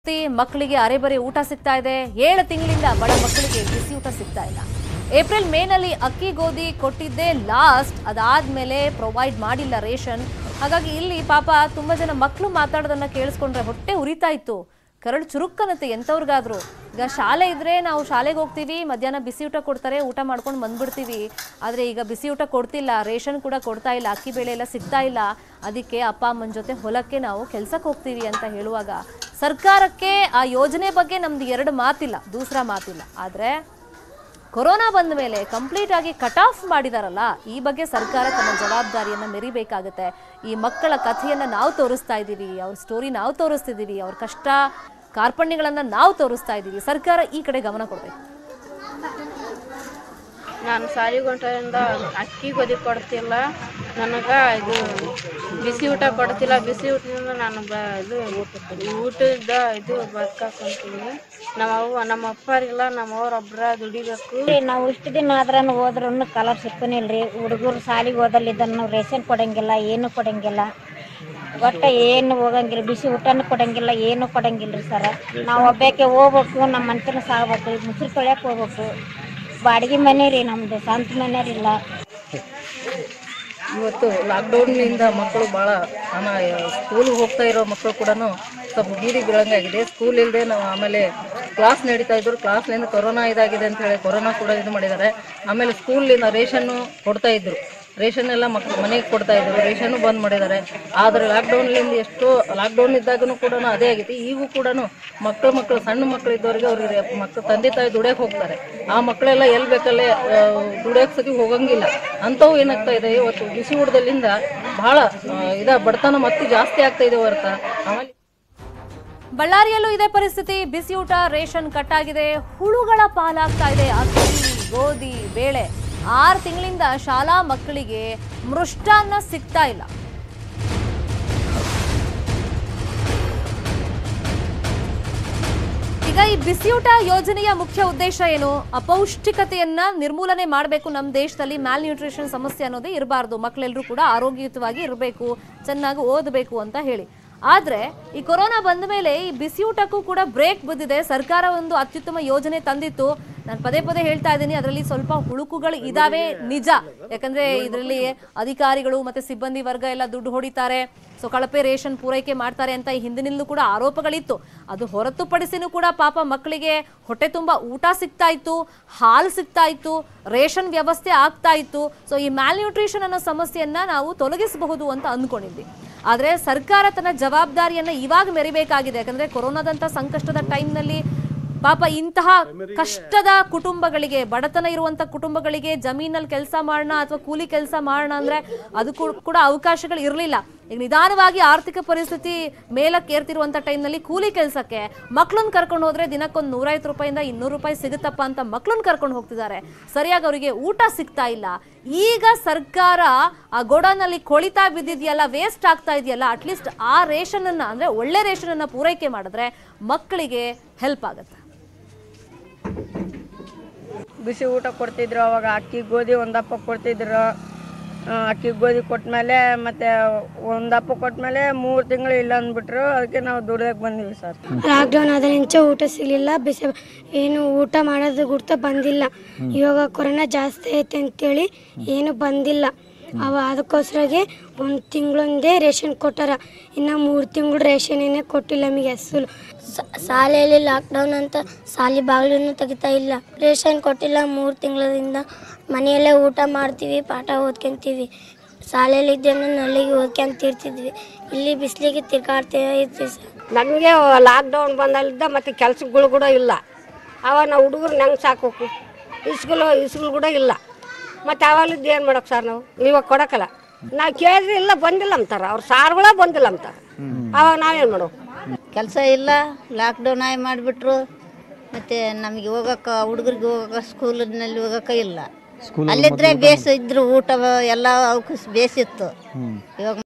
ಮಕ್ಕಳಿಗೆ ಅರೆಬರೆ ಊಟ ಸಿಗ್ತಾ ಇದೆ. 7 ತಿಂಗಳಿಂದ ಬಡ ಮಕ್ಕಳಿಗೆ ಬಿಸಿ ಊಟ ಸಿಗ್ತಾ ಇಲ್ಲ. ಏಪ್ರಿಲ್ ಮೇನಲ್ಲಿ ಅಕ್ಕಿ ಗೋಧಿ ಕೊಟ್ಟಿದ್ದೆ ಲಾಸ್ಟ್, ಅದಾದ್ಮೇಲೆ ಪ್ರೊವೈಡ್ ಮಾಡಿಲ್ಲ ರೇಷನ್. ಹಾಗಾಗಿ ಇಲ್ಲಿ ಪಾಪ ತುಂಬಾ ಜನ ಮಕ್ಕಳು ಮಾತಾಡೋದನ್ನ ಕೇಳಿಸ್ಕೊಂಡ್ರೆ ಹೊಟ್ಟೆ ಉರಿತಾ ಇತ್ತು, ಕರಳು ಚುರುಕ್ಕನತ್ತೆ ಎಂತವ್ರಿಗಾದ್ರು. ಈಗ ಶಾಲೆ ಇದ್ರೆ ನಾವು ಶಾಲೆಗೆ ಹೋಗ್ತೀವಿ, ಮಧ್ಯಾಹ್ನ ಬಿಸಿ ಊಟ ಕೊಡ್ತಾರೆ, ಊಟ ಮಾಡ್ಕೊಂಡು ಬಂದ್ಬಿಡ್ತೀವಿ. ಆದರೆ ಈಗ ಬಿಸಿ ಊಟ ಕೊಡ್ತಿಲ್ಲ, ರೇಷನ್ ಕೂಡ ಕೊಡ್ತಾ ಇಲ್ಲ, ಅಕ್ಕಿ ಬೇಳೆ ಎಲ್ಲ ಸಿಗ್ತಾ ಇಲ್ಲ. ಅದಕ್ಕೆ ಅಪ್ಪ ಅಮ್ಮನ ಜೊತೆ ಹೊಲಕ್ಕೆ ನಾವು ಕೆಲಸಕ್ಕೆ ಹೋಗ್ತೀವಿ ಅಂತ ಹೇಳುವಾಗ ಸರ್ಕಾರಕ್ಕೆ ಆ ಯೋಜನೆ ಬಗ್ಗೆ ನಮ್ದು ಎರಡು ಮಾತಿಲ್ಲ, ದೂಸರ ಮಾತಿಲ್ಲ. ಆದರೆ ಕೊರೋನಾ ಬಂದ ಮೇಲೆ ಕಂಪ್ಲೀಟ್ ಆಗಿ ಕಟ್ ಆಫ್ ಮಾಡಿದಾರಲ್ಲ, ಈ ಬಗ್ಗೆ ಸರ್ಕಾರ ತನ್ನ ಜವಾಬ್ದಾರಿಯನ್ನು ಮೆರಿಬೇಕಾಗುತ್ತೆ. ಈ ಮಕ್ಕಳ ಕಥೆಯನ್ನು ನಾವು ತೋರಿಸ್ತಾ ಇದ್ದೀವಿ, ಅವ್ರ ಸ್ಟೋರಿ ನಾವು ತೋರಿಸ್ತಿದ್ದೀವಿ, ಅವ್ರ ಕಷ್ಟ ಕಾರ್ಪಣ್ಯಗಳನ್ನು ನಾವು ತೋರಿಸ್ತಾ ಇದ್ದೀವಿ. ಸರ್ಕಾರ ಈ ಕಡೆ ಗಮನ ಕೊಡಬೇಕು. ನಾನು ಸಾಲಿಗೊಂಟರಿಂದ ಅಕ್ಕಿ ಗೋಧಿ ಕೊಡ್ತಿಲ್ಲ, ನನಗೆ ಇದು ಬಿಸಿ ಊಟ ಕೊಡ್ತಿಲ್ಲ. ಬಿಸಿ ಊಟದಿಂದ ನಾನು ಊಟದ ಇದು ಬದುಕಾಕೊಂತೀನಿ. ನಮ್ಮ ಅಪ್ಪರಿಗೆಲ್ಲ ನಮ್ಮವ್ರೊಬ್ಬರ ದುಡಿಬೇಕು. ನಾವು ಇಷ್ಟು ದಿನ ಆದ್ರೂ ಹೋದ್ರೂ ಕಲರ್ ಸಿಕ್ಕನಿಲ್ರಿ. ಹುಡುಗರು ಸಾಲಿಗೆ ಓದಲ್ಲಿದ್ದನ್ನು ರೇಷನ್ ಕೊಡಂಗಿಲ್ಲ, ಏನು ಕೊಡಂಗಿಲ್ಲ, ಒಟ್ಟು ಏನು ಹೋಗಂಗಿಲ್ಲ, ಬಿಸಿ ಊಟನೂ ಕೊಡಂಗಿಲ್ಲ, ಏನು ಕೊಡಂಗಿಲ್ಲ ರೀ ಸರ. ನಾವು ಒಬ್ಬಾಕೆ ಹೋಗ್ಬೇಕು, ನಮ್ಮ ಮನ್ತನ ಸಾಗ್ಬೇಕು, ಮುಸುರು ತೊಳ್ಯಕ್ಕೆ ಹೋಗ್ಬೇಕು. ಬಾಡಿಗೆ ಮನೆ ರೀ ನಮ್ಮದು, ಸ್ವಂತ ಮನೆಯರಿಲ್ಲ. ಇವತ್ತು ಲಾಕ್ಡೌನ್ನಿಂದ ಮಕ್ಕಳು ಭಾಳ ಸ್ಕೂಲಿಗೆ ಹೋಗ್ತಾ ಇರೋ ಮಕ್ಕಳು ಕೂಡ ಸ್ವಲ್ಪ ಬೀದಿ ಬೀಳಂಗಾಗಿದೆ. ಸ್ಕೂಲ್ ಇಲ್ಲದೆ ನಾವು ಆಮೇಲೆ ಕ್ಲಾಸ್ ನಡೀತಾ ಇದ್ರು, ಕ್ಲಾಸ್ಲಿಂದ ಕೊರೋನಾ ಇದಾಗಿದೆ ಅಂತ ಹೇಳಿ ಕೊರೋನಾ ಕೂಡ ಇದು ಮಾಡಿದ್ದಾರೆ. ಆಮೇಲೆ ಸ್ಕೂಲಿಂದ ರೇಷನ್ನು ಕೊಡ್ತಾ ಇದ್ರು, ರೇಷನ್ ಎಲ್ಲ ಮಕ್ಕಳು ಮನೆಗೆ ಕೊಡ್ತಾ ಇದ್ರು, ರೇಷನ್ನು ಬಂದ್ ಮಾಡಿದ್ದಾರೆ. ಆದರೆ ಲಾಕ್ಡೌನ್ಲಿಂದ ಎಷ್ಟೋ ಲಾಕ್ಡೌನ್ ಇದ್ದಾಗೂ ಕೂಡ ಅದೇ ಆಗೈತಿ. ಈಗೂ ಕೂಡ ಮಕ್ಕಳು ಸಣ್ಣ ಮಕ್ಕಳು ಇದ್ದವ್ರಿಗೆ ಅವ್ರಿಗೆ ಮಕ್ಕಳು ತಂದೆ ತಾಯಿ ದುಡಿಯೋಕೆ ಹೋಗ್ತಾರೆ. ಆ ಮಕ್ಕಳೆಲ್ಲ ಎಲ್ಲಿ ಬೇಕಲ್ಲೇ ದುಡಿಯೋಕೆ ಸತಿ ಹೋಗಂಗಿಲ್ಲ. ಅಂಥವು ಏನಾಗ್ತಾ ಇದೆ, ಇವತ್ತು ಬಿಸಿ ಊಟದಲ್ಲಿಂದ ಬಹಳ ಬಡತನ ಮತ್ತೆ ಜಾಸ್ತಿ ಆಗ್ತಾ ಇದೆ ಹೊರತ. ಆಮೇಲೆ ಬಳ್ಳಾರಿಯಲ್ಲೂ ಇದೇ ಪರಿಸ್ಥಿತಿ, ಬಿಸಿ ಊಟ ರೇಷನ್ ಕಟ್ ಆಗಿದೆ, ಹುಳುಗಳ ಪಾಲಾಗ್ತಾ ಇದೆ. ಅಕ್ಕಿ ಗೋಧಿ ಬೇಳೆ 6 ತಿಂಗಳಿಂದ ಶಾಲಾ ಮಕ್ಕಳಿಗೆ ಮೃಷ್ಟಾನ್ನ ಸಿಗ್ತಾ ಇಲ್ಲ. ಈಗ ಈ ಬಿಸಿಯೂಟ ಯೋಜನೆಯ ಮುಖ್ಯ ಉದ್ದೇಶ ಏನು? ಅಪೌಷ್ಟಿಕತೆಯನ್ನ ನಿರ್ಮೂಲನೆ ಮಾಡಬೇಕು. ನಮ್ಮ ದೇಶದಲ್ಲಿ ಮ್ಯಾಲ್ ನ್ಯೂಟ್ರಿಷನ್ ಸಮಸ್ಯೆ ಅನ್ನೋದೇ ಇರಬಾರ್ದು, ಮಕ್ಕಳೆಲ್ಲರೂ ಕೂಡ ಆರೋಗ್ಯಯುತವಾಗಿ ಇರಬೇಕು, ಚೆನ್ನಾಗಿ ಓದಬೇಕು ಅಂತ ಹೇಳಿ. ಆದ್ರೆ ಈ ಕೊರೋನಾ ಬಂದ ಮೇಲೆ ಈ ಬಿಸಿಯೂಟಕ್ಕೂ ಕೂಡ ಬ್ರೇಕ್ ಬಿದ್ದಿದೆ. ಸರ್ಕಾರ ಒಂದು ಅತ್ಯುತ್ತಮ ಯೋಜನೆ ತಂದಿತ್ತು, ನಾನು ಪದೇ ಪದೇ ಹೇಳ್ತಾ ಇದ್ದೀನಿ, ಅದರಲ್ಲಿ ಸ್ವಲ್ಪ ಹುಳುಕುಗಳು ಇದಾವೆ ನಿಜ. ಯಾಕಂದ್ರೆ ಇದರಲ್ಲಿ ಅಧಿಕಾರಿಗಳು ಮತ್ತೆ ಸಿಬ್ಬಂದಿ ವರ್ಗ ಎಲ್ಲ ದುಡ್ಡು ಹೊಡಿತಾರೆ, ಸೊ ಕಳಪೆ ರೇಷನ್ ಪೂರೈಕೆ ಮಾಡ್ತಾರೆ ಅಂತ ಈ ಹಿಂದಿನಿಂದಲೂ ಕೂಡ ಆರೋಪಗಳಿತ್ತು. ಅದು ಹೊರತುಪಡಿಸಿನೂ ಕೂಡ ಪಾಪ ಮಕ್ಕಳಿಗೆ ಹೊಟ್ಟೆ ತುಂಬ ಊಟ ಸಿಗ್ತಾ ಇತ್ತು, ಹಾಲು ಸಿಗ್ತಾ ಇತ್ತು, ರೇಷನ್ ವ್ಯವಸ್ಥೆ ಆಗ್ತಾ ಇತ್ತು. ಸೊ ಈ ಮ್ಯಾಲ್ ನ್ಯೂಟ್ರಿಷನ್ ಅನ್ನೋ ಸಮಸ್ಯೆಯನ್ನ ನಾವು ತೊಲಗಿಸಬಹುದು ಅಂತ ಅಂದ್ಕೊಂಡಿದ್ವಿ. ಆದರೆ ಸರ್ಕಾರ ತನ್ನ ಜವಾಬ್ದಾರಿಯನ್ನ ಇವಾಗ ಮೆರಿಬೇಕಾಗಿದೆ. ಯಾಕಂದ್ರೆ ಕೊರೋನಾದಂಥ ಸಂಕಷ್ಟದ ಟೈಮ್ನಲ್ಲಿ ಪಾಪ ಇಂತಹ ಕಷ್ಟದ ಕುಟುಂಬಗಳಿಗೆ, ಬಡತನ ಇರುವಂತ ಕುಟುಂಬಗಳಿಗೆ ಜಮೀನಲ್ಲಿ ಕೆಲಸ ಮಾಡೋಣ ಅಥವಾ ಕೂಲಿ ಕೆಲಸ ಮಾಡೋಣ ಅಂದ್ರೆ ಅದಕ್ಕೂ ಕೂಡ ಅವಕಾಶಗಳು ಇರಲಿಲ್ಲ. ಈಗ ನಿಧಾನವಾಗಿ ಆರ್ಥಿಕ ಪರಿಸ್ಥಿತಿ ಮೇಲಕ್ಕೇರ್ತಿರುವಂತ ಟೈಮ್ನಲ್ಲಿ ಕೂಲಿ ಕೆಲಸಕ್ಕೆ ಮಕ್ಕಳನ್ನ ಕರ್ಕೊಂಡು ಹೋದ್ರೆ ದಿನಕ್ಕೊಂದು 150 ರೂಪಾಯಿಂದ 200 ರೂಪಾಯಿ ಸಿಗುತ್ತಪ್ಪ ಅಂತ ಮಕ್ಕಳನ್ನ ಕರ್ಕೊಂಡು ಹೋಗ್ತಿದ್ದಾರೆ. ಸರಿಯಾಗಿ ಅವರಿಗೆ ಊಟ ಸಿಗ್ತಾ ಇಲ್ಲ. ಈಗ ಸರ್ಕಾರ ಆ ಗೋಡಾನಲ್ಲಿ ಕೊಳಿತಾ ಬಿದ್ದಿದೆಯಲ್ಲ, ವೇಸ್ಟ್ ಆಗ್ತಾ ಇದೆಯಲ್ಲ, ಅಟ್ಲೀಸ್ಟ್ ಆ ರೇಷನ್ ಅನ್ನ ಅಂದ್ರೆ ಒಳ್ಳೆ ರೇಷನ್ ಅನ್ನ ಪೂರೈಕೆ ಮಾಡಿದ್ರೆ ಮಕ್ಕಳಿಗೆ ಹೆಲ್ಪ್ ಆಗುತ್ತೆ. ಬಿಸಿ ಊಟ ಕೊಡ್ತಿದ್ರು, ಅವಾಗ ಅಕ್ಕಿ ಗೋಧಿ ಒಂದಪ್ಪ ಕೊಡ್ತಿದ್ರು. ಅಕ್ಕಿ ಗೋಧಿ ಕೊಟ್ಮೇಲೆ ಮತ್ತೆ ಒಂದಪ್ಪ ಕೊಟ್ಮೇಲೆ 3 ತಿಂಗಳು ಇಲ್ಲ ಅಂದ್ಬಿಟ್ರು. ಅದಕ್ಕೆ ನಾವು ದುಡಿಯೋಕೆ ಬಂದಿವಿ ಸರ್. ಲಾಕ್ಡೌನ್ ಆದ ಮುಂಚೆ ಊಟ ಸಿಗಲಿಲ್ಲ, ಬಿಸಿ ಏನು ಊಟ ಮಾಡೋದು ಗುರ್ತ ಬಂದಿಲ್ಲ. ಇವಾಗ ಕೊರೋನಾ ಜಾಸ್ತಿ ಐತೆ ಅಂತೇಳಿ ಏನು ಬಂದಿಲ್ಲ. ಅದಕ್ಕೋಸ್ಕರಗೆ 1 ತಿಂಗಳಿಂದೇ ರೇಷನ್ ಕೊಟ್ಟಾರ, ಇನ್ನು 3 ತಿಂಗಳು ರೇಷನ್ನೇ ಕೊಟ್ಟಿಲ್ಲ ನಮಗೆ. ಅಸಲು ಶಾಲೆಯಲ್ಲಿ ಲಾಕ್ಡೌನ್ ಅಂತ ಶಾಲೆ ಬಾಗಿಲನ್ನು ತೆಗಿತಾ ಇಲ್ಲ, ರೇಷನ್ ಕೊಟ್ಟಿಲ್ಲ 3 ತಿಂಗಳಿಂದ. ಮನೆಯಲ್ಲೇ ಊಟ ಮಾಡ್ತೀವಿ, ಪಾಠ ಓದ್ಕೊಂತೀವಿ. ಶಾಲೆಯಲ್ಲಿ ಇದ್ದೇನೆ ನಲ್ಲಿಗೆ ಓದ್ಕೊಂತಿರ್ತಿದ್ವಿ, ಇಲ್ಲಿ ಬಿಸಿಲಿಗೆ ತಿರ್ಗಾಡ್ತೀವಿ ಸರ್. ನಮಗೆ ಲಾಕ್ಡೌನ್ ಬಂದಲ್ಲಿದ್ದ ಮತ್ತು ಕೆಲ್ಸಗಳು ಕೂಡ ಇಲ್ಲ. ಅವಾಗ ನಾವು ಹುಡುಗರು ನಂಗೆ ಸಾಕೋಕು, ಇಸ್ಕೂಲ್ ಕೂಡ ಇಲ್ಲ. ಮತ್ತು ಅವಾಗಲಿದ್ದು ಏನು ಮಾಡೋಕೆ ಸರ್ ನಾವು? ಇವಾಗ ಕೊಡೋಕ್ಕಲ್ಲ. ನಾವು ಕೇಳಿದ್ರೆ ಇಲ್ಲ, ಬಂದಿಲ್ಲ ಅಂತಾರೆ, ಅವ್ರು ಸಾರುಗಳ ಬಂದಿಲ್ಲ ಅಂತಾರೆ. ಅವಾಗ ನಾವೇನು ಮಾಡೋ? ಕೆಲಸ ಇಲ್ಲ, ಲಾಕ್ಡೌನ್ ಆಗಿ ಮಾಡಿಬಿಟ್ರು. ಮತ್ತು ನಮಗೆ ಹೋಗೋಕೆ, ಹುಡುಗರಿಗೆ ಹೋಗೋಕೆ ಸ್ಕೂಲಿನಲ್ಲಿ ಹೋಗೋಕೆ ಇಲ್ಲ. ಅಲ್ಲಿದ್ದರೆ ಬೇಸ್ ಇದ್ರು, ಊಟ ಎಲ್ಲ ಅವಕಾಶ ಬೇಸಿತ್ತು. ಇವಾಗ